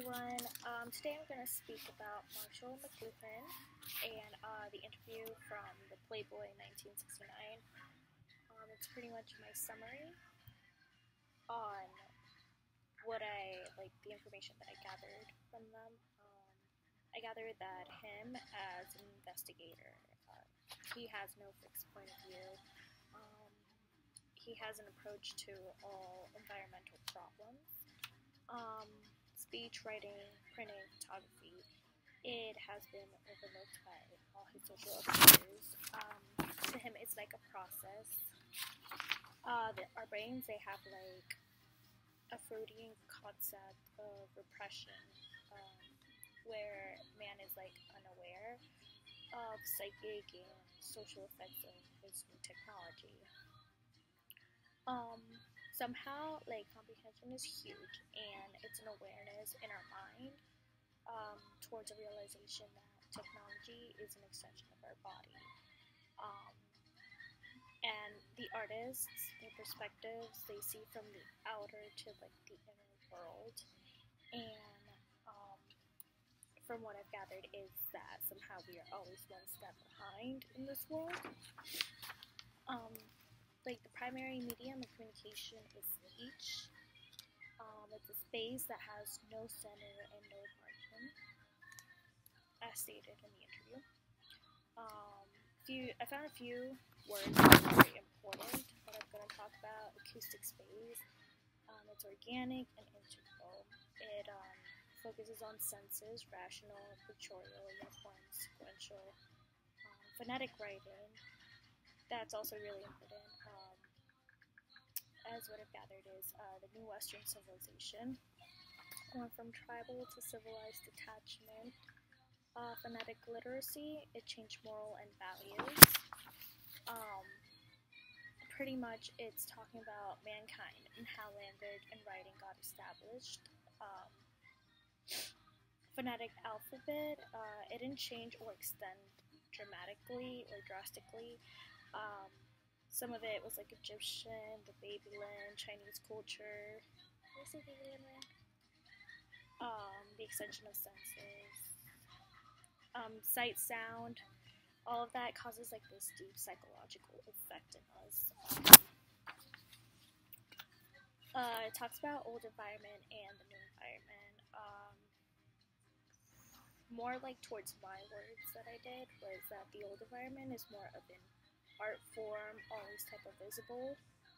everyone. Today I'm going to speak about Marshall McLuhan and the interview from the Playboy 1969. It's pretty much my summary on the information that I gathered from them. I gathered that him as an investigator, he has no fixed point of view. He has an approach to all environmental problems. Speech, writing, printing, photography, it has been overlooked by all his social abusers. To him, it's like a process. Our brains, they have like a Freudian concept of repression, where man is like unaware of psychic and social effects of his new technology. Somehow, comprehension is huge, and it's an awareness in our mind towards a realization that technology is an extension of our body. And the artists, their perspectives, they see from the outer to the inner world. And from what I've gathered is that somehow we are always one step behind in this world. The primary medium of communication is speech. It's a space that has no center and no margin, as stated in the interview. I found a few words that are very important that I'm going to talk about. Acoustic space. It's organic and integral. It focuses on senses, rational, pictorial, uniform, sequential, phonetic writing. That's also really important. As what I've gathered is the new Western civilization went from tribal to civilized detachment. Phonetic literacy, it changed moral and values. Pretty much it's talking about mankind and how language and writing got established. Phonetic alphabet, it didn't change or extend dramatically or drastically. Some of it was like Egyptian, the Babylon, Chinese culture. Did I say Babylon right? The extension of senses. Sight, sound, all of that causes this deep psychological effect in us. It talks about old environment and the new environment. More towards my words that I did was that the old environment is more of an art form, always type of visible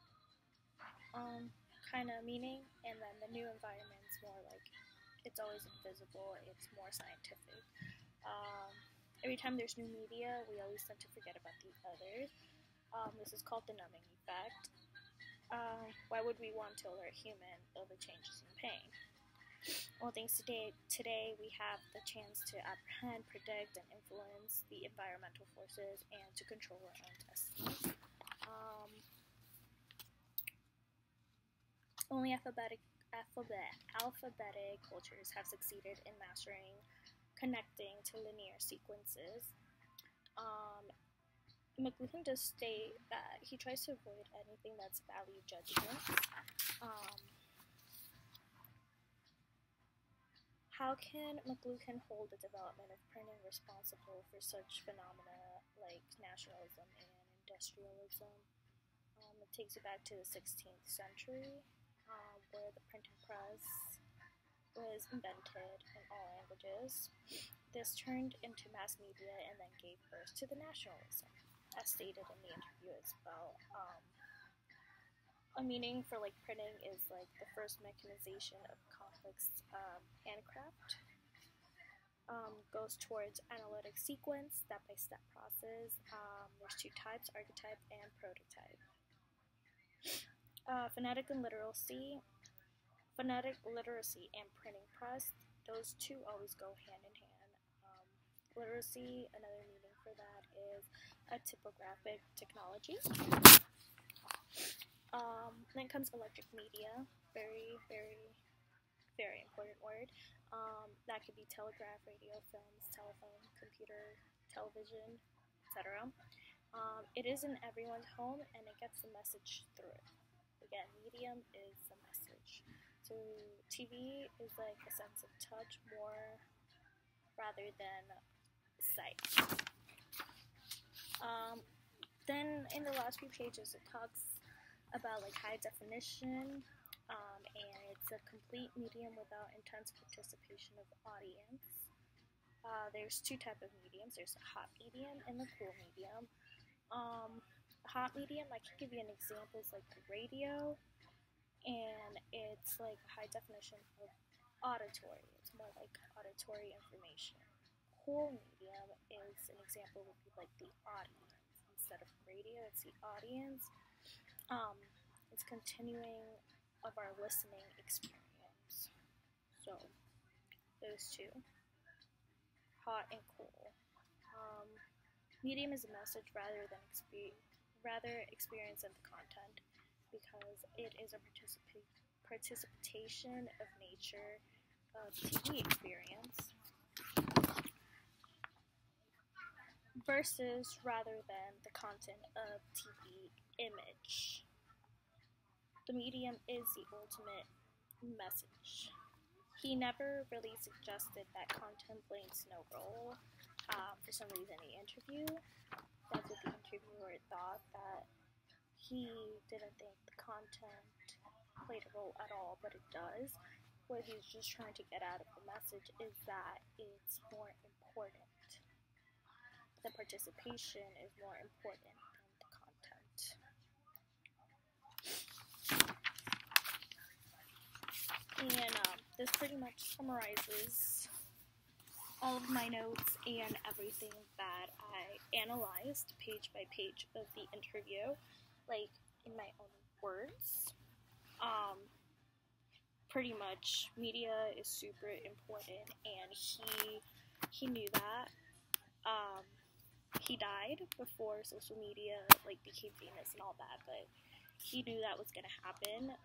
kind of meaning, and then the new environment's more it's always invisible, it's more scientific. Every time there's new media, we always tend to forget about the others. This is called the numbing effect. Why would we want to alert human of the changes in pain? Well, thanks today we have the chance to apprehend, predict, and influence the environmental forces and to control our own destiny. Only alphabetic cultures have succeeded in mastering connecting to linear sequences. McLuhan does state that he tries to avoid anything that's value judgment. How can McLuhan hold the development of printing responsible for such phenomena like nationalism and industrialism? It takes you back to the 16th century, where the printing press was invented in all languages. This turned into mass media and then gave birth to the nationalism, as stated in the interview as well. A meaning for printing is the first mechanization of complex handcraft. Goes towards analytic sequence, step-by-step process. There's two types, archetype and prototype. Phonetic literacy and printing press, those two always go hand in hand. Literacy, another meaning for that is a typographic technology. Then comes electric media, very, very, very important word. That could be telegraph, radio, films, telephone, computer, television, etc. It is in everyone's home and it gets the message through. Again, medium is the message. So TV is like a sense of touch more rather than sight. Then in the last few pages it talks about like high definition, and it's a complete medium without intense participation of audience. There's two types of mediums. There's a hot medium and the cool medium. Hot medium, I can give you an examples like the radio, and it's like high definition of auditory. It's more like auditory information. Cool medium is an example would be like the audience. Instead of radio, it's the audience. It's continuing of our listening experience. So those two, hot and cool. Medium is a message rather than experience and the content, because it is a participation of nature of TV experience versus rather than the content of TV image. The medium is the ultimate message. He never really suggested that content plays no role. For some reason in the interview, that's what the interviewer thought, that he didn't think the content played a role at all, but it does. What he's just trying to get out of the message is that it's more important. The participation is more important than the content. And this pretty much summarizes all of my notes and everything that I analyzed page by page of the interview, like in my own words. Pretty much media is super important, and he knew that. He died before social media like became famous and all that, but he knew that was gonna happen.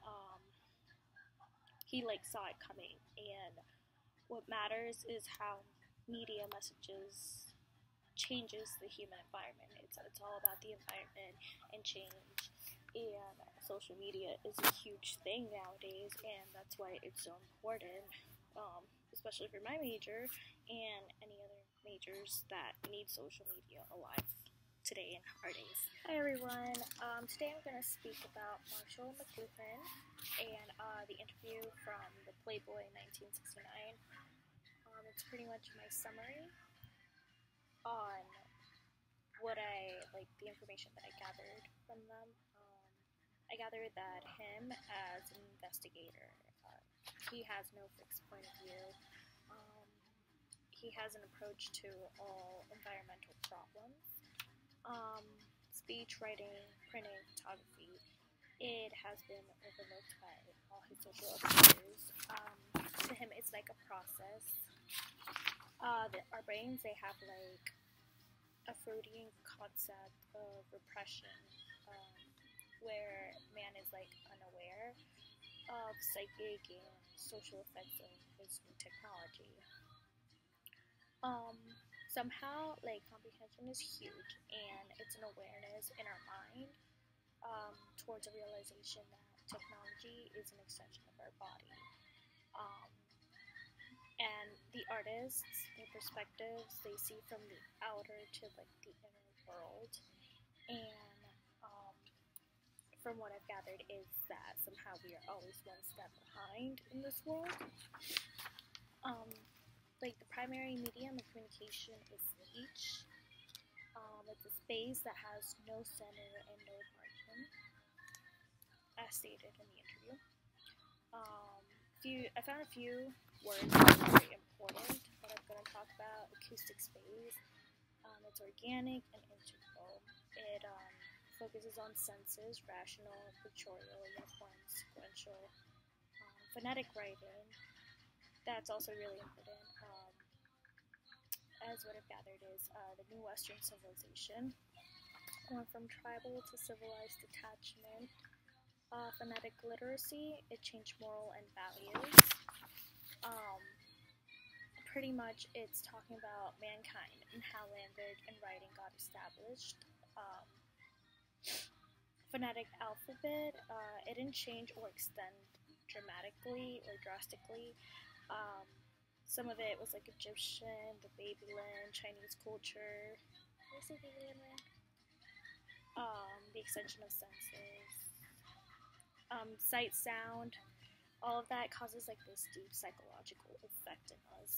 He like saw it coming, and what matters is how media messages changes the human environment. It's all about the environment and change, and social media is a huge thing nowadays, and that's why it's so important, especially for my major and any other majors that need social media alive today in our days. Hi everyone, today I'm going to speak about Marshall McLuhan and the interview from the Playboy 1969. It's pretty much my summary on what I, like, the information that I gathered from them. I gathered that him as an investigator, he has no fixed point of view. He has an approach to all environmental problems. Speech, writing, printing, photography, it has been overlooked by all his social affairs. To him, it's like a process. Our brains, they have like a Freudian concept of repression, where man is like unaware of psychic and social effects of his new technology. Somehow, like, comprehension is huge, and it's an awareness in our mind towards a realization that technology is an extension of our body. And the artists, their perspectives, they see from the outer to like the inner world, and from what I've gathered is that somehow we are always one step behind in this world. Like, the primary medium of communication is speech. It's a space that has no center and no margin, as stated in the interview. I found a few words that are very important that I'm going to talk about. Acoustic space. It's organic and integral. It focuses on senses, rational, pictorial, uniform, sequential, phonetic writing. That's also really important. As what I've gathered is the new Western civilization went from tribal to civilized detachment. Phonetic literacy, it changed moral and values. Pretty much it's talking about mankind and how language and writing got established. Phonetic alphabet, it didn't change or extend dramatically or drastically. Some of it was like Egyptian, the Babylon, Chinese culture. Did I say Babylon right? The extension of senses, sight, sound, all of that causes like this deep psychological effect in us.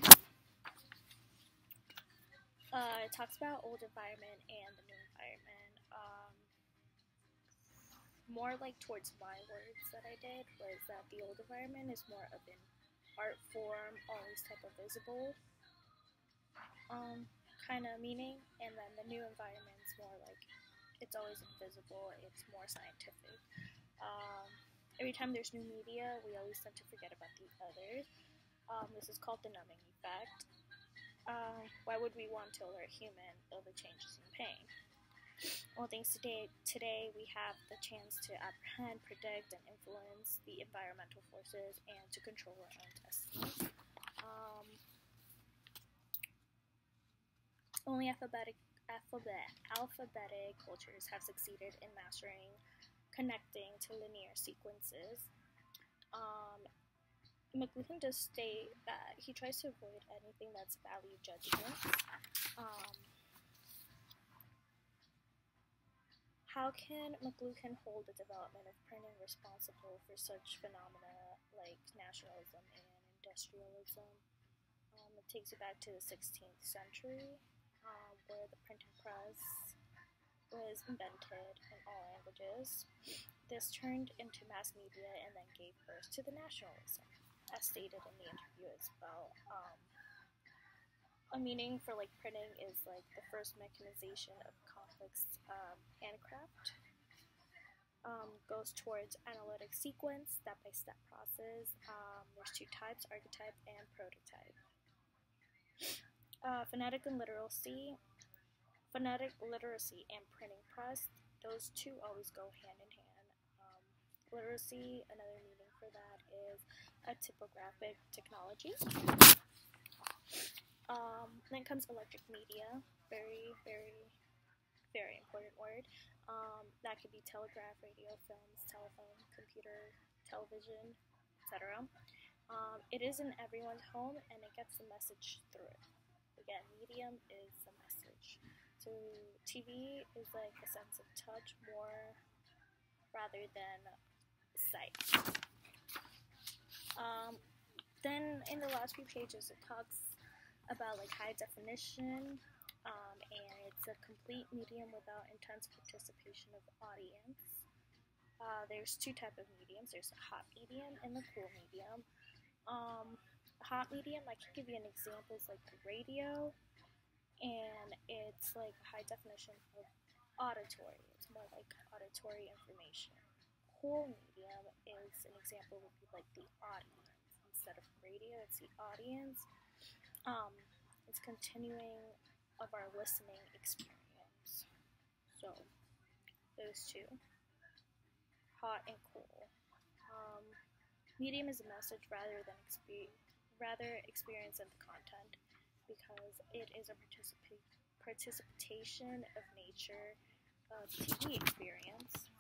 It talks about old environment and the new environment. More like towards my words that I did was that the old environment is more of an art form, always type of visible kind of meaning, and then the new environment is more like it's always invisible, it's more scientific. Every time there's new media, we always tend to forget about the others. This is called the numbing effect. Why would we want to alert human of the changes in pain? Well, thanks today we have the chance to apprehend, predict, and influence the environmental forces and to control our own destiny. Only alphabetic cultures have succeeded in mastering connecting to linear sequences. McLuhan does state that he tries to avoid anything that's value judgment. How can McLuhan hold the development of printing responsible for such phenomena like nationalism and industrialism? It takes you back to the 16th century, where the printing press was invented in all languages. This turned into mass media and then gave birth to the nationalism, as stated in the interview as well. A meaning for like printing is like the first mechanization of complex handcraft. Goes towards analytic sequence, step-by-step process. There's two types, archetype and prototype. Phonetic literacy and printing press, those two always go hand in hand. Literacy, another meaning for that is a typographic technology. Then comes electric media, very, very, very important word. That could be telegraph, radio, films, telephone, computer, television, etc. It is in everyone's home and it gets the message through. Again, medium is the message. So TV is like a sense of touch more rather than sight. Then in the last few pages it talks about like high definition, and it's a complete medium without intense participation of audience. There's two types of mediums. There's a hot medium and the cool medium. Hot medium, I can give you an example, is like the radio, and it's like high definition of auditory. It's more like auditory information. Cool medium is an example would be like the audience. Instead of radio, it's the audience. It's continuing of our listening experience. So those two, hot and cool. Medium is a message rather experience and the content, because it is a participation of nature of TV experience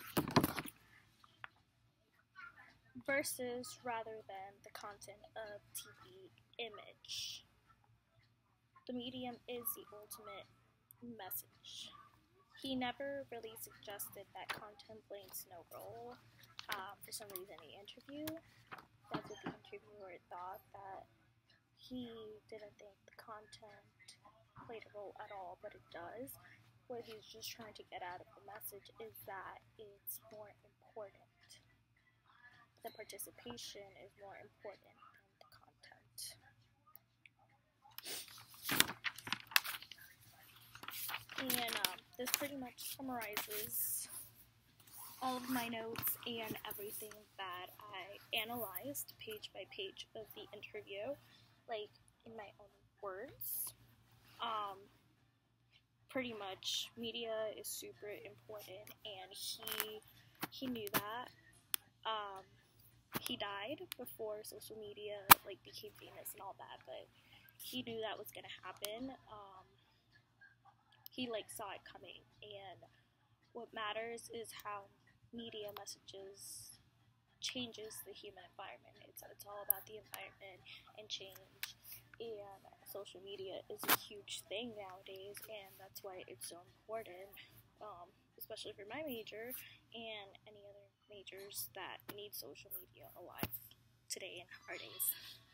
versus rather than the content of TV image. The medium is the ultimate message. He never really suggested that content plays no role. For some reason in the interview, that's what the interviewer thought, that he didn't think the content played a role at all, but it does. What he's just trying to get out of the message is that it's more important. The participation is more important than the content. And this pretty much summarizes all of my notes and everything that I analyzed page by page of the interview, like in my own words. Pretty much media is super important, and he knew that. He died before social media like became famous and all that, but he knew that was gonna happen. He like saw it coming, and what matters is how media messages changes the human environment. It's all about the environment and change. And social media is a huge thing nowadays, and that's why it's so important, especially for my major and any other majors that need social media alive today in our days.